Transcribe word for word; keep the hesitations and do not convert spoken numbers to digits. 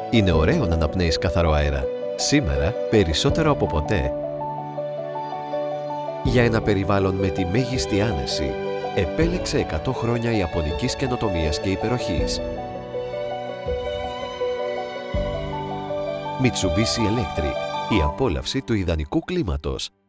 Είναι ωραίο να αναπνέεις καθαρό αέρα. Σήμερα, περισσότερο από ποτέ. Για ένα περιβάλλον με τη μέγιστη άνεση, επέλεξε εκατό χρόνια ιαπωνικής καινοτομίας και υπεροχής. Mitsubishi Electric, η απόλαυση του ιδανικού κλίματος.